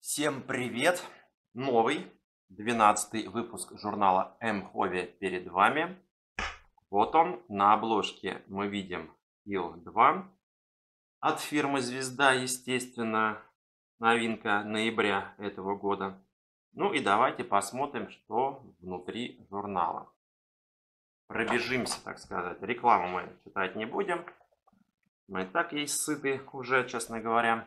Всем привет! Новый 12-й выпуск журнала МХОВи перед вами. Вот он, на обложке мы видим Ил-2 от фирмы Звезда, естественно, новинка ноября этого года. Ну и давайте посмотрим, что внутри журнала. Пробежимся, так сказать. Рекламу мы читать не будем. Мы и так есть сыты уже, честно говоря.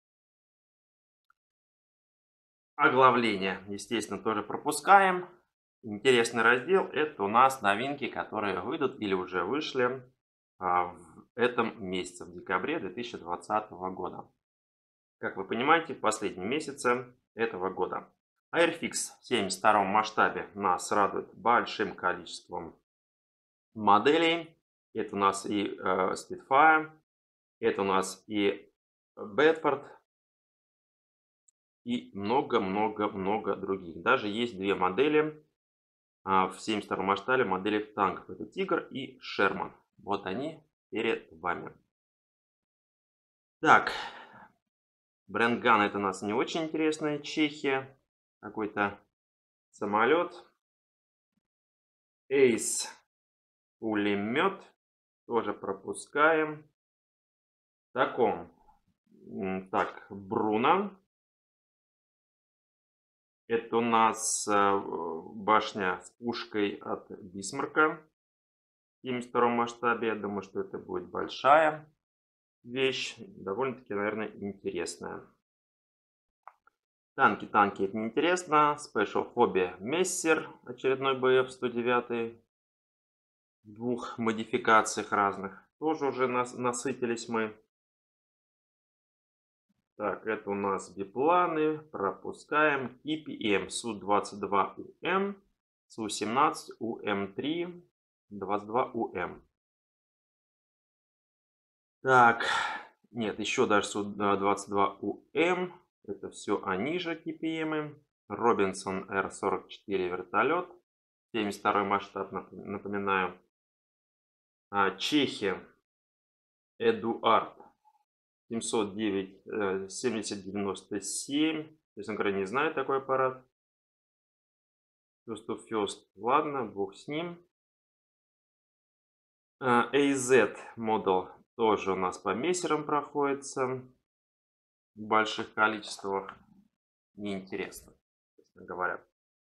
Оглавление, естественно, тоже пропускаем. Интересный раздел – это у нас новинки, которые выйдут или уже вышли в этом месяце, в декабре 2020 года. Как вы понимаете, в последнем месяце этого года. Airfix в 72 масштабе нас радует большим количеством моделей. Это у нас и Spitfire, это у нас и Bedford, и много-много-много других. Даже есть две модели в 72 масштабе модели танков. Это Тигр и Шерман. Вот они перед вами. Так, Бренд-ган это у нас не очень интересная Чехия. Какой-то самолет. Эйс пулемет. Тоже пропускаем. Так, Бруно. Это у нас башня с пушкой от Бисмарка в 72 масштабе. Я думаю, что это будет большая вещь. Довольно-таки, наверное, интересная. Танки это неинтересно. Special Hobby Мессер, очередной БФ-109 в двух модификациях разных. Тоже уже насытились мы. Так, это у нас бипланы. Пропускаем. KPM Су-22УМ, Су-17УМ3, 22УМ. Так, нет, еще даже Су-22УМ. Это все они же KPM. Робинсон Р-44 вертолет. 72 масштаб, напоминаю. Чехия. Эдуард. 709, 7097. Честно говоря, не знаю такой аппарат. First to First. Ладно, бог с ним. AZ Model тоже у нас по мессерам проходится. В больших количествах. Неинтересно, честно говоря.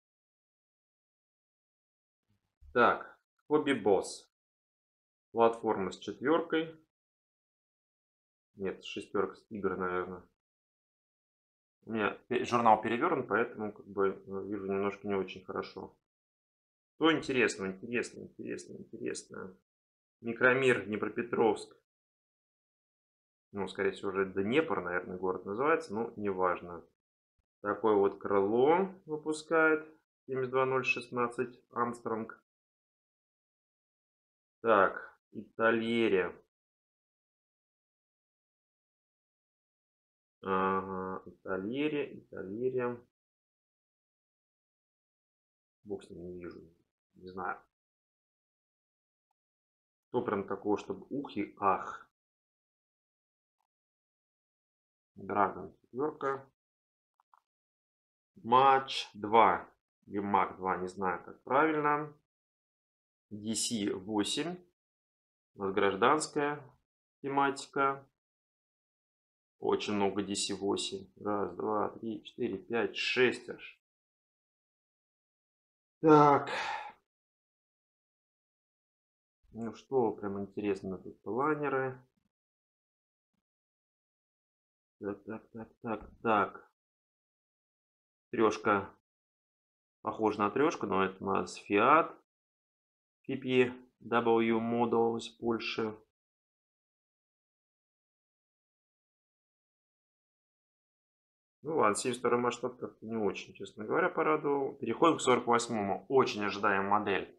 Так, Hobby Boss. Платформа с четверкой. Нет, шестерка с Тигр, наверное. У меня журнал перевернут, поэтому как бы вижу немножко не очень хорошо. Что интересно. Микромир, Днепропетровск. Ну, скорее всего, уже Днепр, наверное, город называется, но неважно. Такое вот крыло выпускает 72016 Армстронг. Так, Итальерия. Ага, Итальерия. Бог с ним, не вижу. Не знаю. Что прям такого, чтобы ух и ах. Драгон 4. Матч 2. Или Мак 2, не знаю как правильно. DC-8. У нас гражданская тематика. Очень много DC-8. Раз, два, три, четыре, пять, шесть аж. Так. Ну что, прям интересно тут планеры. Так. Трешка. Похоже на трешку, но это у нас Fiat. PPW Model из Польши. Ну ладно, 72 масштаб как-то не очень, честно говоря, порадовал. Переходим к 48-му. Очень ожидаемая модель.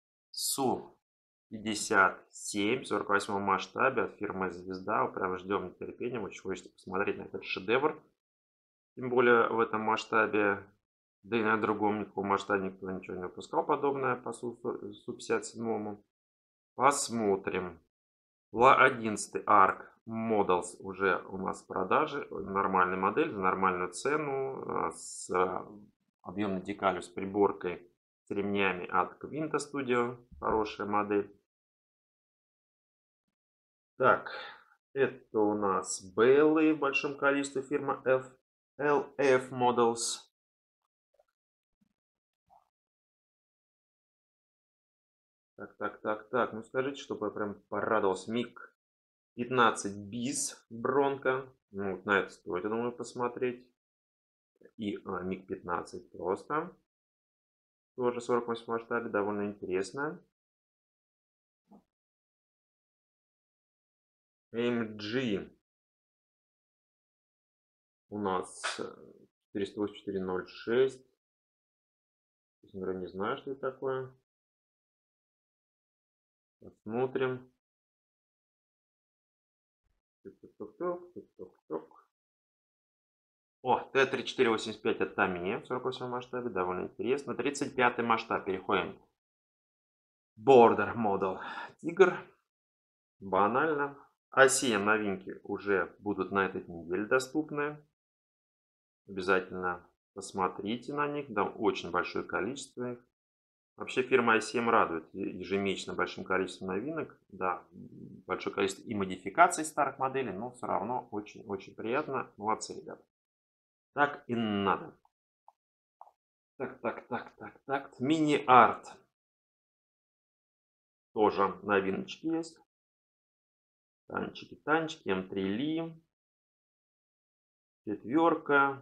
Су-57 в 48 масштабе от фирмы Звезда. Прям ждем нетерпением. Очень хочется посмотреть на этот шедевр. Тем более в этом масштабе. Да и на другом никаком масштабе никто ничего не выпускал подобное по Су-57. Посмотрим. Ла-11 Арк Models уже у нас в продаже. Нормальная модель за нормальную цену. С объемной декалью, с приборкой, с ремнями от Quinta Studio. Хорошая модель. Так, это у нас Беллы в большом количестве, фирма LF Models. Так. Ну скажите, чтобы я прям порадовался. МиГ 15 bis Бронко. Ну, вот на это стоит, я думаю, посмотреть. И МиГ 15 просто. Тоже 48 в масштабе, довольно интересно. AMG у нас 48406. Честно говоря, не знаю, что это такое. Посмотрим. О, Т-3485 от Tamiya в 48 масштабе, довольно интересно. 35 масштаб, переходим. Border Model Tiger. Банально. ASEAN новинки уже будут на этой неделе доступны. Обязательно посмотрите на них, да, очень большое количество их. Вообще фирма i7 радует ежемесячно большим количеством новинок, да, большое количество и модификаций старых моделей, но все равно очень-очень приятно. Молодцы, ребята. Так и надо. Так. Мини-арт. Тоже новиночки есть. Танчики. М3 Ли. Четверка.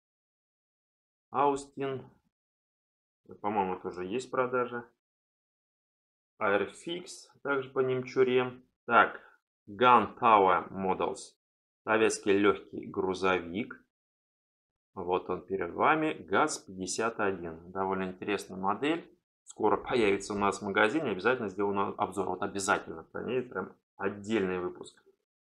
Аустин. По-моему, тоже есть в продаже. Airfix. Также по немчуре. Так. Gun Tower Models. Советский легкий грузовик. Вот он перед вами. ГАЗ-51. Довольно интересная модель. Скоро появится у нас в магазине. Обязательно сделаю обзор. Вот обязательно. Про ней прям отдельный выпуск.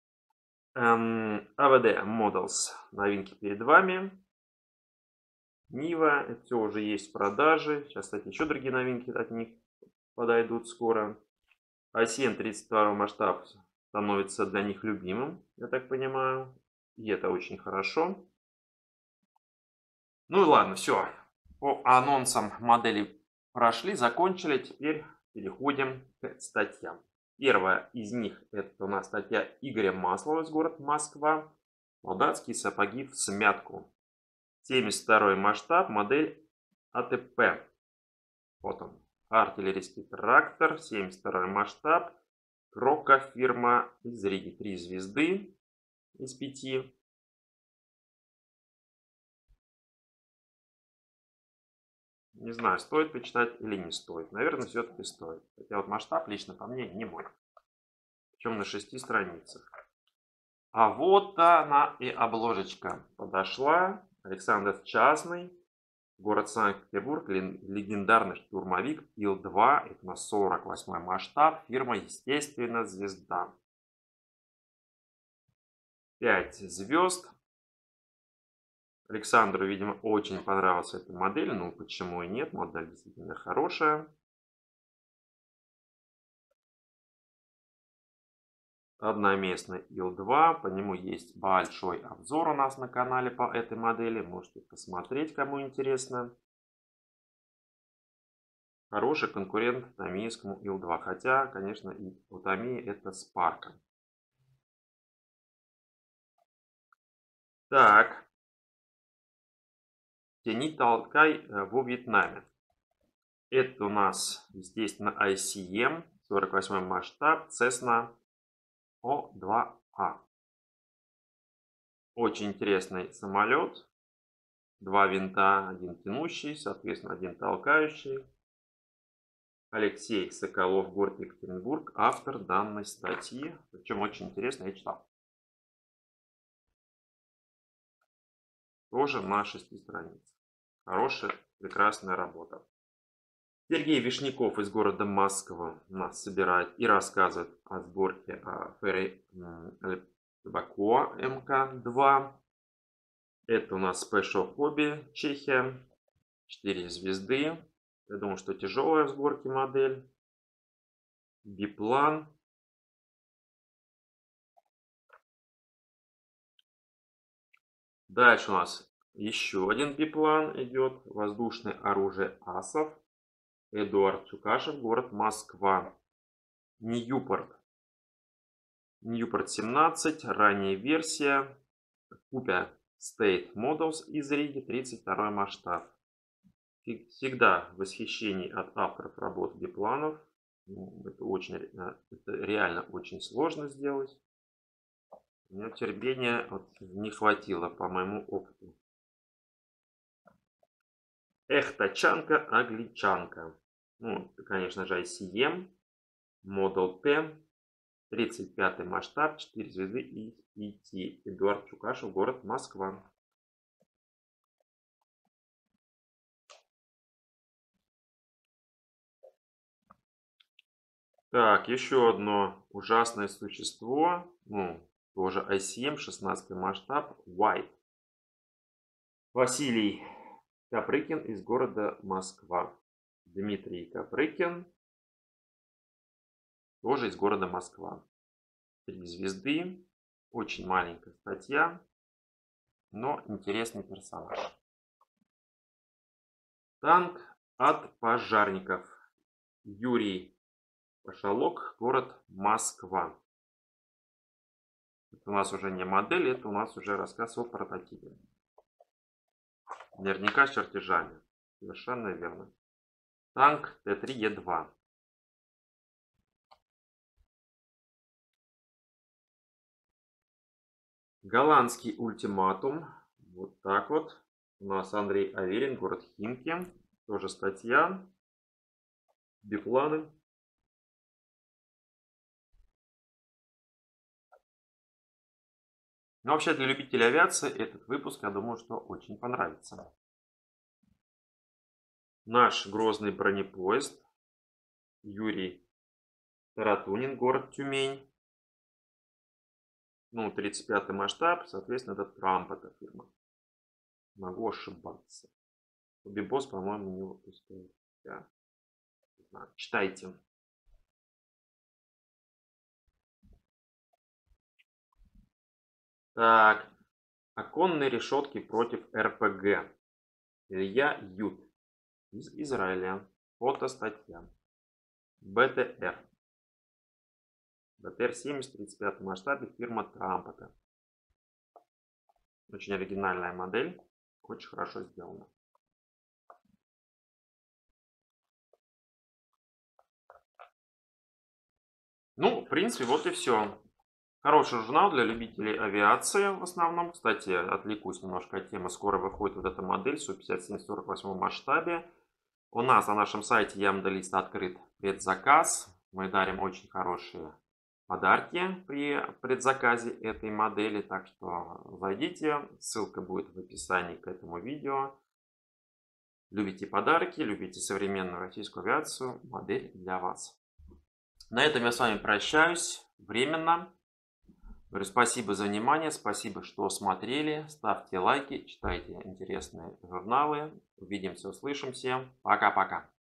АВД Models. Новинки перед вами. Нива. Это все уже есть в продаже. Сейчас, кстати, еще другие новинки от них подойдут скоро. i7 32 масштаб становится для них любимым, я так понимаю. И это очень хорошо. Ну и ладно, все. По анонсам модели прошли, закончили. Теперь переходим к статьям. Первая из них это у нас статья Игоря Маслова из города Москва. Молдавские сапоги в смятку. 72 масштаб, модель АТП. Вот он. Артиллерийский трактор, 72 масштаб. Крока фирма из Риги. 3 звезды из 5. Не знаю, стоит почитать или не стоит. Наверное, все-таки стоит. Хотя вот масштаб лично по мне не мой. Причем на 6 страницах. А вот она и обложечка подошла. Александр Частный. Город Санкт-Петербург. Легендарный штурмовик Ил-2. Это на 48 масштаб. Фирма, естественно, звезда. 5 звезд. Александру, видимо, очень понравилась эта модель. Ну, почему и нет. Модель действительно хорошая. Одноместный Ил-2. По нему есть большой обзор у нас на канале по этой модели. Можете посмотреть, кому интересно. Хороший конкурент тамийскому Ил-2. Хотя, конечно, и у Тамии это Спарка. Так. Тяни толкай во Вьетнаме. Это у нас, естественно, ICM. 48 масштаб. Cessna O2A. Очень интересный самолет. 2 винта, один тянущий, соответственно, один толкающий. Алексей Соколов, город Екатеринбург, автор данной статьи. Причем очень интересно, я читал. Тоже на 6 страницах. Хорошая, прекрасная работа. Сергей Вишняков из города Москва нас собирает и рассказывает о сборке Ferry Tobacco МК-2. Это у нас Special Hobby Чехия. 4 звезды. Я думаю, что тяжелая в сборке модель. Биплан. Дальше у нас еще один биплан идет. Воздушное оружие асов. Эдуард Чукашев, город Москва. Ньюпорт. Ньюпорт 17, ранняя версия. Купя State Models из Риги, 32 масштаб. Всегда в восхищении от авторов работ бипланов. Это реально очень сложно сделать. У меня терпения не хватило по моему опыту. Эх, тачанка, англичанка. Ну, конечно же, ICM, Model T, 35 масштаб, 4 звезды и IT. Эдуард Чукашев, город Москва. Так, еще одно ужасное существо. Ну, тоже ICM, 16 масштаб, White. Василий Капрыкин из города Москва. Дмитрий Капрыкин, тоже из города Москва. 3 звезды. Очень маленькая статья, но интересный персонаж. Танк от пожарников. Юрий Пашалок, город Москва. Это у нас уже не модель, это у нас уже рассказ о прототипе. Наверняка с чертежами. Совершенно верно. Танк Т3Е2. Голландский ультиматум. Вот так вот. У нас Андрей Аверин, город Химки. Тоже статья. Бипланы. Но вообще для любителей авиации этот выпуск, я думаю, что очень понравится. Наш грозный бронепоезд. Юрий Таратунин, город Тюмень. Ну, 35 масштаб, соответственно, это Трамп, эта фирма. Могу ошибаться. Бибос, по-моему, не выпускает. Да. Читайте. Так. Оконные решетки против РПГ. Илья Ют. Из Израиля. Фотостатья. БТР. БТР-70 в 35 масштабе, фирма Трампа. Очень оригинальная модель. Очень хорошо сделана. Ну, в принципе, вот и все. Хороший журнал для любителей авиации в основном. Кстати, отвлекусь немножко от темы. Скоро выходит вот эта модель Су-57 в 48 масштабе. У нас на нашем сайте Ямдалист открыт предзаказ. Мы дарим очень хорошие подарки при предзаказе этой модели. Так что зайдите. Ссылка будет в описании к этому видео. Любите подарки, любите современную российскую авиацию. Модель для вас. На этом я с вами прощаюсь временно. Говорю спасибо за внимание, спасибо, что смотрели. Ставьте лайки, читайте интересные журналы. Увидимся, услышимся. Пока-пока.